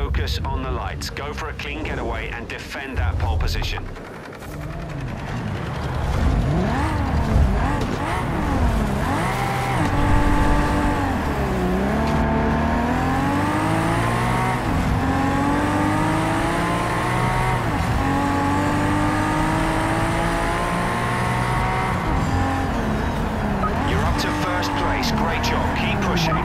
focus on the lights. Go for a clean getaway and defend that pole position. You're up to first place. Great job. Keep pushing.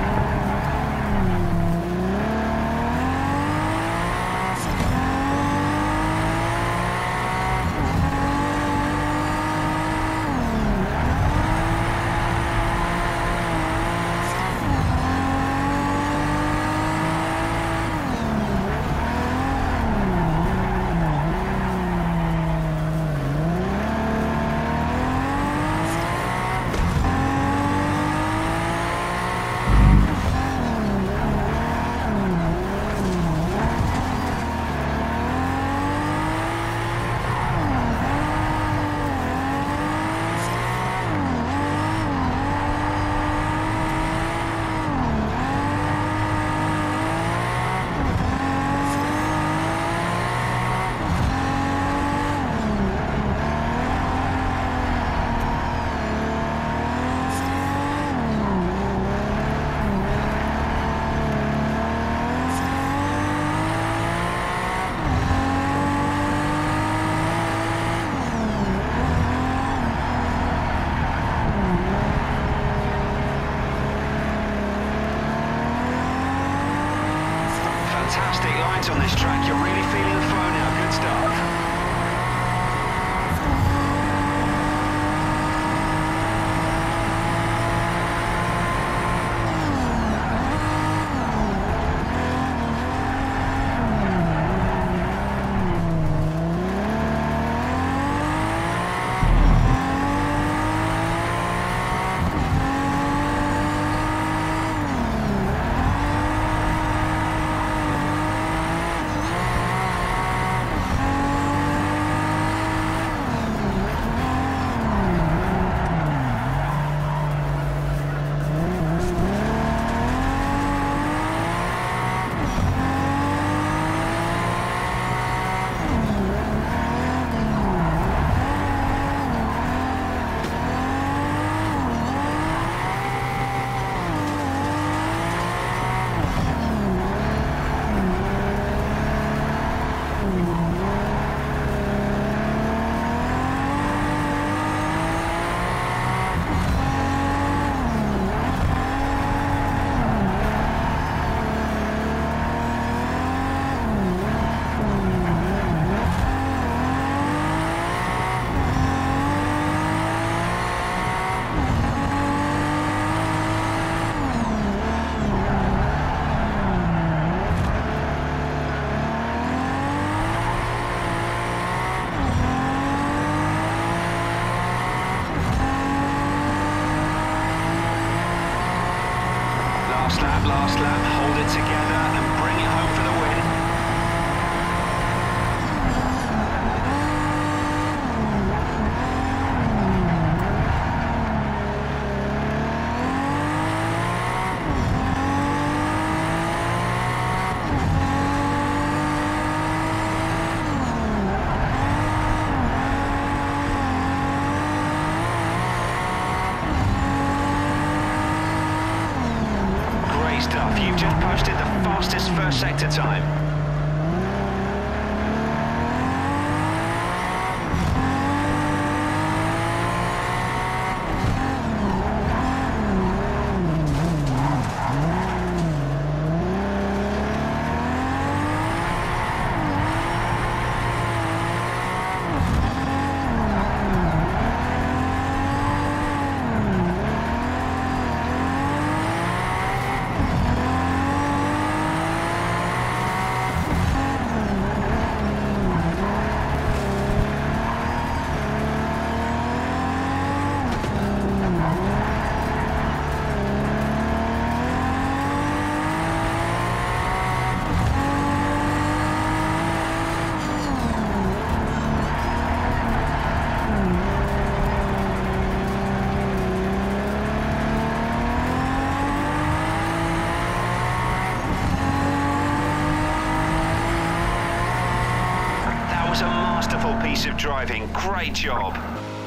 Fantastic lines on this track. You're really feeling the flow now. Good stuff. Last lap, hold it together and bring it home for the win. Stuff. You've just posted the fastest first sector time. masterful piece of driving. Great job.